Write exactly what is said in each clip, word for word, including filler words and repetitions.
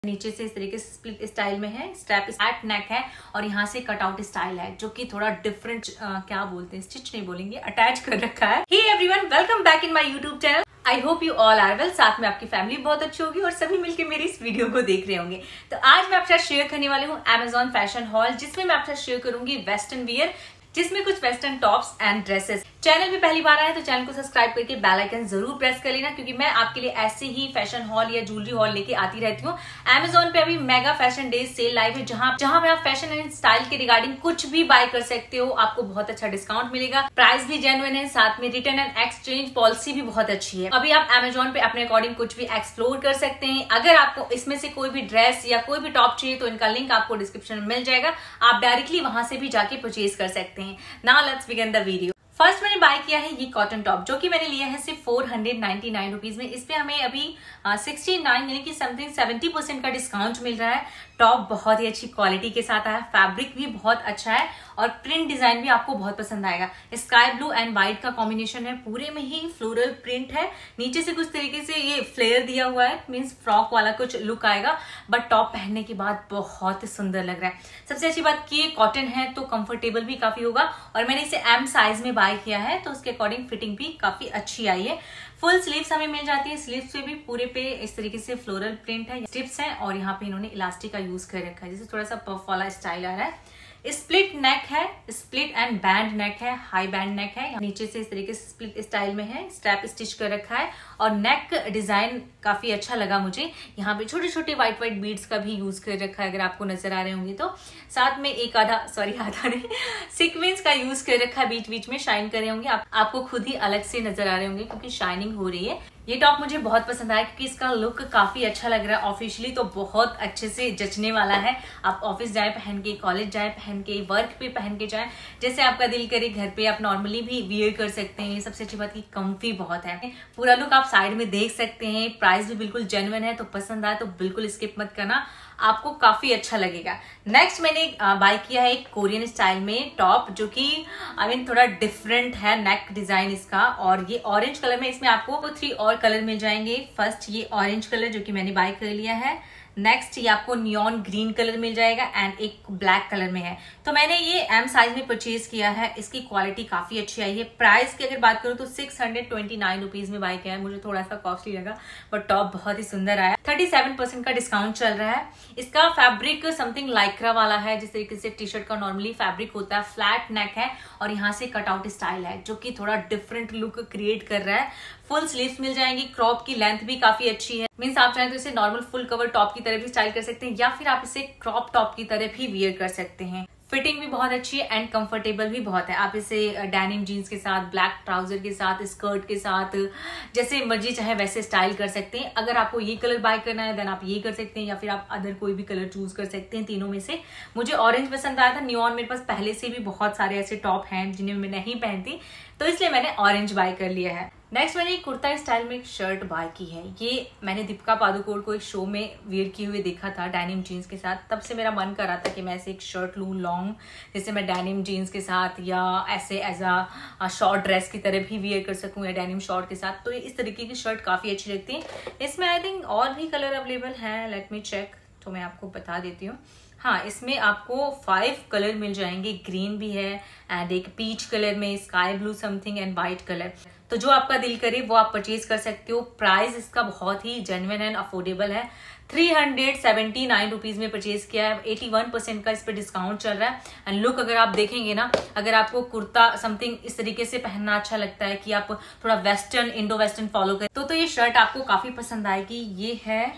नीचे से इस तरीके से स्प्लिट स्टाइल में है, स्ट्रैप फ्लैट नेक है और यहाँ से कटआउट स्टाइल है जो कि थोड़ा डिफरेंट क्या बोलते हैं, स्टिच नहीं बोलेंगे, अटैच कर रखा है। Hey everyone, welcome back in my YouTube channel. I hope you all are well. साथ में आपकी फैमिली बहुत अच्छी होगी और सभी मिलकर मेरी इस वीडियो को देख रहे होंगे। तो आज मैं आपके साथ शेयर करने वाली हूँ अमेजॉन फैशन हॉल, जिसमें मैं आपके साथ शेयर करूंगी वेस्टर्न वियर, जिसमें कुछ western tops and dresses. Channel पे पहली बार आए तो चैनल को सब्सक्राइब करके बेल आइकन जरूर प्रेस कर लेना, क्योंकि मैं आपके लिए ऐसे ही फैशन हॉल या ज्वेलरी हॉल लेके आती रहती हूँ। अमेजॉन पे अभी mega fashion days sale live है, जहां जहां पे आप फैशन एंड स्टाइल के रिगार्डिंग कुछ भी बाय कर सकते हो। आपको बहुत अच्छा डिस्काउंट मिलेगा, प्राइस भी जेन्युइन है, साथ में रिटर्न एंड एक्सचेंज पॉलिसी भी बहुत अच्छी है। अभी आप अमेजॉन पे अपने अकॉर्डिंग कुछ भी एक्सप्लोर कर सकते हैं। अगर आपको इसमें से कोई भी ड्रेस या कोई भी टॉप चाहिए तो इनका लिंक आपको डिस्क्रिप्शन में मिल जाएगा, आप डायरेक्टली वहां से भी जाके परचेज कर सकते हैं। Now let's begin the video. First मैंने बाय किया है ये कॉटन टॉप, जो कि मैंने लिया है सिर्फ four hundred ninety nine rupees में। इस पे हमें अभी सिक्सटी नाइन यानी कि समथिंग सेवेंटी परसेंट का डिस्काउंट मिल रहा है। टॉप बहुत ही अच्छी क्वालिटी के साथ आया, फैब्रिक भी बहुत अच्छा है और प्रिंट डिजाइन भी आपको बहुत पसंद आएगा। स्काई ब्लू एंड व्हाइट का कॉम्बिनेशन है, पूरे में ही फ्लोरल प्रिंट है। नीचे से कुछ तरीके से ये फ्लेयर दिया हुआ है, मींस फ्रॉक वाला कुछ लुक आएगा, बट टॉप पहनने के बाद बहुत सुंदर लग रहा है। सबसे अच्छी बात कि ये कॉटन है तो कंफर्टेबल भी काफी होगा, और मैंने इसे एम साइज में बाय किया है तो उसके अकॉर्डिंग फिटिंग भी काफी अच्छी आई है। फुल स्लीव्स हमें मिल जाती है, स्लीव्स पे भी पूरे पे इस तरीके से फ्लोरल प्रिंट है, स्ट्रिप्स हैं और यहाँ पे इन्होंने इलास्टिक का यूज कर रखा है, जिससे थोड़ा सा पफ वाला स्टाइल आ रहा है। स्प्लिट नेक है, स्प्लिट एंड बैंड नेक है, हाई बैंड नेक है। नीचे से इस तरीके से स्प्लिट स्टाइल में है, स्ट्रैप स्टिच कर रखा है और नेक डिजाइन काफी अच्छा लगा मुझे। यहाँ पे छोटे छोटे व्हाइट व्हाइट बीड्स का भी यूज कर रखा है, अगर आपको नजर आ रहे होंगे तो। साथ में एक आधा सॉरी आधा नहीं सीक्वेंस का यूज कर रखा है, बीच बीच में शाइन कर रहे होंगे, आप, आपको खुद ही अलग से नजर आ रहे होंगे क्योंकि शाइनिंग हो रही है। ये टॉप मुझे बहुत पसंद आया क्योंकि इसका लुक काफी अच्छा लग रहा है। ऑफिशियली तो बहुत अच्छे से जचने वाला है। आप ऑफिस जाए पहन के, कॉलेज जाए पहन के, वर्क पे पहन के जाए, जैसे आपका दिल करे। घर पे आप नॉर्मली भी वियर कर सकते हैं। सबसे अच्छी बात की कंफी बहुत है। पूरा लुक आप साइड में देख सकते हैं। प्राइस भी बिल्कुल जेन्युइन है, तो पसंद आए तो बिल्कुल स्किप मत करना, आपको काफी अच्छा लगेगा। नेक्स्ट मैंने बाय किया है एक कोरियन स्टाइल में टॉप, जो कि आई मीन थोड़ा डिफरेंट है नेक डिजाइन इसका, और ये ऑरेंज कलर में। इसमें आपको थ्री और कलर मिल जाएंगे। फर्स्ट ये ऑरेंज कलर जो कि मैंने बाय कर लिया है। नेक्स्ट ये आपको नियॉन ग्रीन कलर मिल जाएगा एंड एक ब्लैक कलर में है। तो मैंने ये एम साइज में परचेज किया है। इसकी क्वालिटी काफी अच्छी आई है। प्राइस की अगर बात करूं तो six hundred twenty nine rupees में बाय किया है। मुझे थोड़ा सा कॉस्टली लगा, बट टॉप बहुत ही सुंदर आया। थर्टी सेवन परसेंट का डिस्काउंट चल रहा है। इसका फैब्रिक समथिंग लाइक्रा वाला है, जिस तरीके से टी शर्ट का नॉर्मली फैब्रिक होता है। फ्लैट नेक है और यहाँ से कटआउट स्टाइल है, जो कि थोड़ा डिफरेंट लुक क्रिएट कर रहा है। फुल स्लीव्स मिल जाएंगी, क्रॉप की लेंथ भी काफी अच्छी है। मीन्स आप चाहें तो इसे नॉर्मल फुल कवर टॉप की तरह भी स्टाइल कर सकते हैं, या फिर आप इसे क्रॉप टॉप की तरह भी वियर कर सकते हैं। फिटिंग भी बहुत अच्छी है एंड कंफर्टेबल भी बहुत है। आप इसे डेनिम जीन्स के साथ, ब्लैक ट्राउजर के साथ, स्कर्ट के साथ, जैसे मर्जी चाहे वैसे स्टाइल कर सकते हैं। अगर आपको ये कलर बाय करना है देन आप ये कर सकते हैं, या फिर आप अदर कोई भी कलर चूज कर सकते हैं तीनों में से। मुझे ऑरेंज पसंद आया था। नियॉन मेरे पास पहले से भी बहुत सारे ऐसे टॉप हैं जिन्हें मैं नहीं पहनती, तो इसलिए मैंने ऑरेंज बाय कर लिया है। नेक्स्ट मैंने एक कुर्ता स्टाइल में एक शर्ट बाय की है। ये मैंने दीपिका पादुकोण को एक शो में वियर किए हुए देखा था डेनिम जीन्स के साथ, तब से मेरा मन कर रहा था कि मैं ऐसे एक शर्ट लूँ लॉन्ग, जैसे मैं डेनिम जीन्स के साथ या ऐसे एज अ शॉर्ट ड्रेस की तरह भी वियर कर सकूँ, या डेनिम शॉर्ट के साथ। तो इस तरीके की शर्ट काफी अच्छी लगती है। इसमें आई थिंक और भी कलर अवेलेबल है, लेट मी चेक, तो मैं आपको बता देती हूँ। हाँ, इसमें आपको फाइव कलर मिल जाएंगे। ग्रीन भी है एंड एक पीच कलर में, sky blue something and white colour. तो जो आपका दिल करे वो आप परचेज कर सकते हो। प्राइस इसका बहुत ही जेन्युइन एंड अफोर्डेबल है। Three hundred seventy nine rupees में परचेज किया है। एटी वन परसेंट का इस पर डिस्काउंट चल रहा है। एंड लुक अगर आप देखेंगे ना, अगर आपको कुर्ता समथिंग इस तरीके से पहनना अच्छा लगता है कि आप थोड़ा वेस्टर्न, इंडो वेस्टर्न फॉलो करें, तो, तो ये शर्ट आपको काफी पसंद आएगी। ये है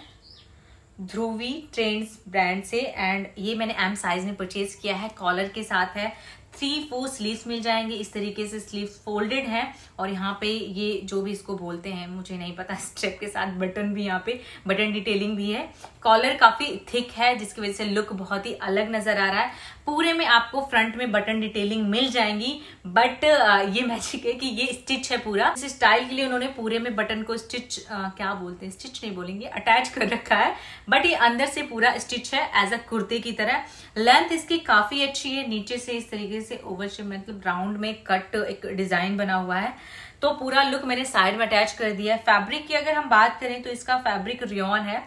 ध्रुवी ट्रेंड्स ब्रांड से एंड ये मैंने एम साइज में परचेज किया है। कॉलर के साथ है। थ्री फोर स्लीव्स मिल जाएंगे, इस तरीके से स्लीव्स फोल्डेड हैं और यहाँ पे ये जो भी इसको बोलते हैं मुझे नहीं पता, स्ट्रेप के साथ बटन भी, यहाँ पे बटन डिटेलिंग भी है। कॉलर काफी थिक है जिसकी वजह से लुक बहुत ही अलग नजर आ रहा है। पूरे में आपको फ्रंट में बटन डिटेलिंग मिल जाएंगी, बट ये मैजिक है कि ये स्टिच है पूरा। इस स्टाइल के लिए उन्होंने पूरे में बटन को स्टिच आ, क्या बोलते हैं, स्टिच नहीं बोलेंगे, अटैच कर रखा है, बट ये अंदर से पूरा स्टिच है एज अ कुर्ते की तरह। लेंथ इसकी काफी अच्छी है। नीचे से इस तरीके से ओवल शेप मतलब राउंड में कट एक डिजाइन बना हुआ है। तो पूरा लुक मैंने साइड में अटैच कर दिया है। फैब्रिक की अगर हम बात करें तो इसका फैब्रिक रियॉन है।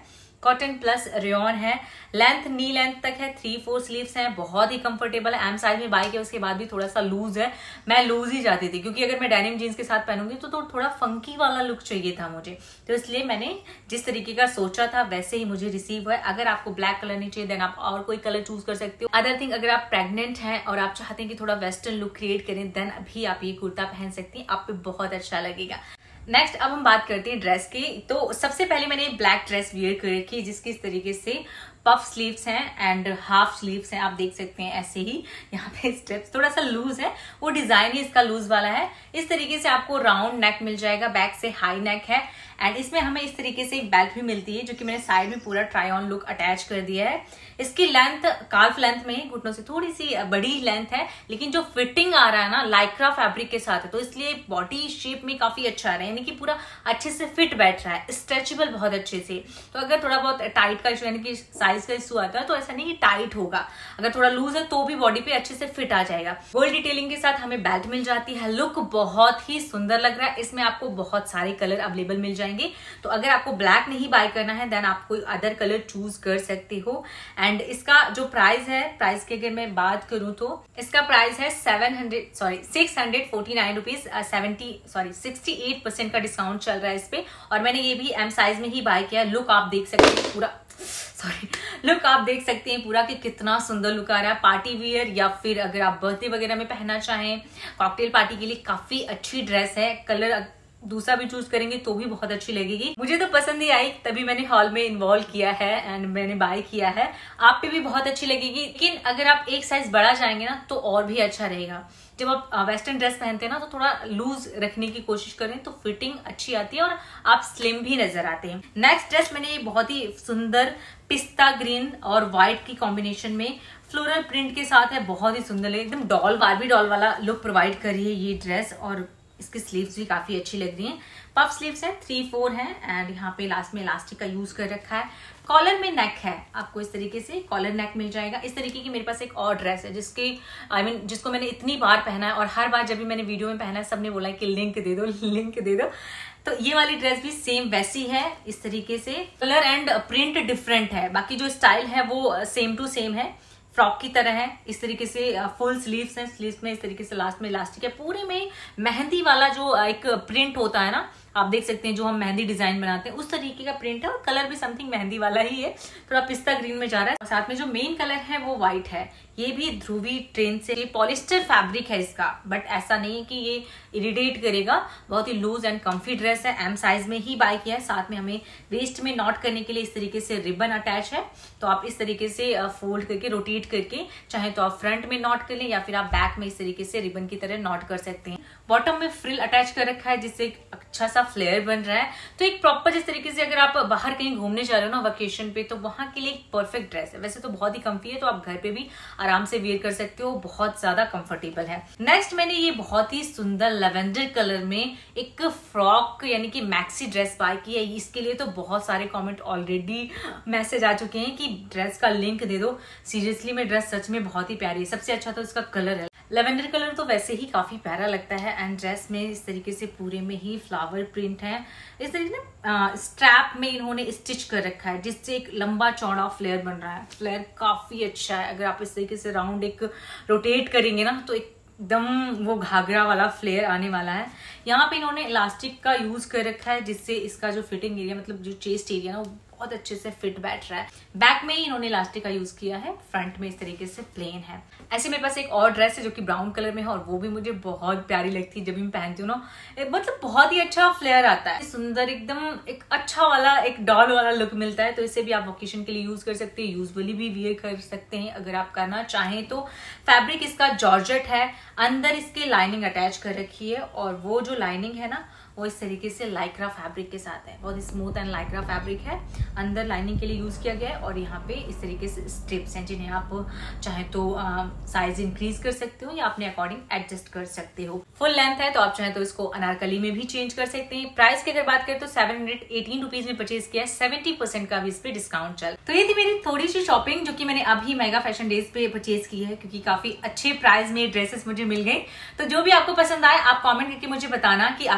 कॉटन प्लस रेयॉन है, लेंथ नी लेंथ तक है, थ्री फोर स्लीव्स हैं, बहुत ही कंफर्टेबल है। एम साइज में बाई किया, उसके बाद भी थोड़ा सा लूज है, मैं लूज ही चाहती थी क्योंकि अगर मैं डेनिम जीन्स के साथ पहनूंगी तो, तो थोड़ा फंकी वाला लुक चाहिए था मुझे, तो इसलिए मैंने जिस तरीके का सोचा था वैसे ही मुझे रिसीव हुआ है। अगर आपको ब्लैक कलर नहीं चाहिए देन आप और कोई कलर चूज कर सकते हो। अदर थिंग, अगर आप प्रेग्नेंट हैं और आप चाहते हैं कि थोड़ा वेस्टर्न लुक क्रिएट करें देन अभी आप ये कुर्ता पहन सकती हैं, आप पे बहुत अच्छा लगेगा। नेक्स्ट अब हम बात करते हैं ड्रेस की। तो सबसे पहले मैंने ब्लैक ड्रेस वियर कर रखी है जिसकी इस तरीके से पफ स्लीव्स हैं एंड हाफ स्लीव्स हैं, आप देख सकते हैं ऐसे ही। यहाँ पे स्टेप्स थोड़ा सा लूज है, वो डिजाइन ही इसका लूज वाला है। इस तरीके से आपको राउंड नेक मिल जाएगा, बैक से हाई नेक है एंड इसमें हमें इस तरीके से एक बेल्ट भी मिलती है जो कि मैंने साइड में पूरा ट्राई ऑन लुक अटैच कर दिया है। इसकी लेंथ काल्फ लेंथ में है, घुटनों से थोड़ी सी बड़ी लेंथ है, लेकिन जो फिटिंग आ रहा है ना लाइक्रा फैब्रिक के साथ है तो इसलिए बॉडी शेप में काफी अच्छा आ रहा है, यानी कि पूरा अच्छे से फिट बैठ रहा है, स्ट्रेचेबल बहुत अच्छे से। तो अगर थोड़ा बहुत टाइट का इशू यानी कि साइज का इशू आता है तो ऐसा नहीं कि टाइट होगा, अगर थोड़ा लूज है तो भी बॉडी पे अच्छे से फिट आ जाएगा। गोल्ड डिटेलिंग के साथ हमें बेल्ट मिल जाती है, लुक बहुत ही सुंदर लग रहा है। इसमें आपको बहुत सारे कलर अवेलेबल मिल जाएंगे, तो अगर आपको ब्लैक नहीं बाय करना है देन आप कोई अदर कलर चूज कर सकते हो। एंड इसका जो प्राइस है, प्राइस की अगर मैं बात करूं तो इसका प्राइस है seven hundred sorry six hundred forty nine rupees seventy sorry sixty eight percent का डिस्काउंट चल रहा है इस पे, और मैंने ये भी एम साइज में ही बाय किया। लुक आप देख सकते हैं पूरा सॉरी लुक आप देख सकते हैं पूरा कि कितना सुंदर लुक आ रहा है। पार्टी वियर या फिर अगर आप बर्थडे वगैरह में पहनना चाहें, कॉकटेल पार्टी के लिए काफी अच्छी ड्रेस है। कलर दूसरा भी चूज करेंगे तो भी बहुत अच्छी लगेगी। मुझे तो पसंद ही आई तभी मैंने हॉल में इन्वॉल्व किया है एंड मैंने बाय किया है। आप पे भी बहुत अच्छी लगेगी, लेकिन अगर आप एक साइज बड़ा जाएंगे ना तो और भी अच्छा रहेगा। जब आप वेस्टर्न ड्रेस पहनते हैं ना तो थोड़ा लूज रखने की कोशिश करें तो फिटिंग अच्छी आती है और आप स्लिम भी नजर आते हैं। नेक्स्ट ड्रेस मैंने बहुत ही सुंदर पिस्ता ग्रीन और व्हाइट की कॉम्बिनेशन में फ्लोरल प्रिंट के साथ है, बहुत ही सुंदर लगे, एकदम डॉल बारबी डॉल वाला लुक प्रोवाइड कर रही है ये ड्रेस। और इसकी स्लीव्स भी काफी अच्छी लग रही हैं, पफ स्लीव्स हैं, थ्री फोर हैं एंड यहाँ पे लास्ट में इलास्टिक का यूज कर रखा है। कॉलर में नेक है, आपको इस तरीके से कॉलर नेक मिल जाएगा। इस तरीके की मेरे पास एक और ड्रेस है जिसके आई I मीन mean, जिसको मैंने इतनी बार पहना है और हर बार जब भी मैंने वीडियो में पहना है सबने बोला है कि लिंक दे दो लिंक दे दो। तो ये वाली ड्रेस भी सेम वैसी है, इस तरीके से कलर एंड प्रिंट डिफरेंट है, बाकी जो स्टाइल है वो सेम टू सेम है, फ्रॉक की तरह है। इस तरीके से फुल स्लीव्स हैं, स्लीव्स में इस तरीके से लास्ट में इलास्टिक है, पूरे में मेहंदी वाला जो एक प्रिंट होता है ना, आप देख सकते हैं जो हम मेहंदी डिजाइन बनाते हैं उस तरीके का प्रिंट है और कलर भी समथिंग मेहंदी वाला ही है, थोड़ा पिस्ता ग्रीन में जा रहा है। और साथ में जो मेन कलर है वो व्हाइट है, ये भी ध्रुवी ट्रेन से, ये पॉलिस्टर फैब्रिक है इसका, बट ऐसा नहीं है कि ये इरिटेट करेगा, बहुत ही लूज एंड कंफी ड्रेस है। एम साइज में ही बाय किया है। साथ में हमें वेस्ट में नॉट करने के लिए इस तरीके से रिबन अटैच है, तो आप इस तरीके से फोल्ड करके रोटेट करके चाहे तो आप फ्रंट में नॉट कर लें या फिर आप बैक में इस तरीके से रिबन की तरह नॉट कर सकते हैं। बॉटम में फ्रिल अटैच कर रखा है जिससे अच्छा सा फ्लेयर बन रहा है। तो एक प्रॉपर जिस तरीके से अगर आप बाहर कहीं घूमने जा रहे हो ना वेकेशन पे, तो वहां के लिए एक परफेक्ट ड्रेस है। वैसे तो बहुत ही कंफी है, तो आप घर पे भी आराम से वेयर कर सकते हो, बहुत ज्यादा कंफर्टेबल है। नेक्स्ट मैंने ये बहुत ही सुंदर लेवेंडर कलर में एक फ्रॉक यानी कि मैक्सी ड्रेस बाय की है। इसके लिए तो बहुत सारे कमेंट ऑलरेडी मैसेज आ चुके हैं कि ड्रेस का लिंक दे दो। सीरियसली में ड्रेस सच में बहुत ही प्यारी है, सबसे अच्छा तो इसका कलर है। लेवेंडर कलर तो वैसे ही काफी प्यारा लगता है एंड ड्रेस में इस तरीके से पूरे में ही फ्लावर प्रिंट है। इस तरीके से स्ट्रैप में इन्होंने स्टिच कर रखा है जिससे एक लंबा चौड़ा फ्लेयर बन रहा है। फ्लेयर काफी अच्छा है, अगर आप इस तरीके से राउंड एक रोटेट करेंगे ना तो एकदम वो घाघरा वाला फ्लेयर आने वाला है। यहाँ पे इन्होंने इलास्टिक का यूज कर रखा है जिससे इसका जो फिटिंग एरिया मतलब जो चेस्ट एरिया ना वो बहुत अच्छे से फिट बैठ रहा है। बैक में ही इन्होंने इलास्टिक का यूज किया है, फ्रंट में इस तरीके से प्लेन है। ऐसे मेरे पास एक और ड्रेस है जो कि ब्राउन कलर में है और वो भी मुझे बहुत प्यारी लगती है जब भी मैं पहनती हूँ ना, मतलब बहुत ही अच्छा फ्लेयर आता है, सुंदर एकदम एक अच्छा वाला एक डॉल वाला लुक मिलता है। तो इसे भी आप ओकेशन के लिए यूज कर सकते हैं, यूजुअली भी वियर कर सकते हैं अगर आप करना चाहें तो। फैब्रिक इसका जॉर्जेट है, अंदर इसके लाइनिंग अटैच कर रखी है और वो जो लाइनिंग है ना वो इस तरीके से लाइक्रा फैब्रिक के साथ है, बहुत स्मूथ एंड लाइक्रा फैब्रिक है। अंदर लाइनिंग के लिए यूज किया गया है और यहाँ पे इस तरीके से स्ट्रिप्स हैं जिन्हें आप चाहे तो साइज इंक्रीज कर सकते हो या अपने अकॉर्डिंग एडजस्ट कर सकते हो। फुल लेंथ है तो आप चाहे तो इसको अनारकली में भी चेंज कर सकते हैं। प्राइस की अगर बात करें तो सेवन हंड्रेड एटीन रुपीज में परचेज किया, सेवेंटी परसेंट का भी इस पे डिस्काउंट चल। तो ये थी मेरी थोड़ी सी शॉपिंग जो कि मैंने अभी मेगा फैशन डेज पे परचेज की है, क्योंकि काफी अच्छे प्राइस में ड्रेसेस मुझे मिल गए। तो जो भी आपको पसंद आए आप कॉमेंट करके मुझे बताना कि आपको सबसे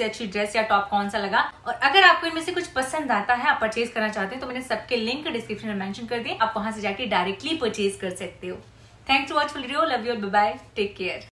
अच्छी ड्रेस या टॉप कौन सा लगा। और अगर आपको इनमें से कुछ पसंद आता है, आप परचेज करना चाहते हैं, तो मैंने सबके लिंक डिस्क्रिप्शन में मेंशन कर दिए, आप वहां से जाके डायरेक्टली परचेज कर सकते हो। Thanks to watch video, love you, bye bye, take care.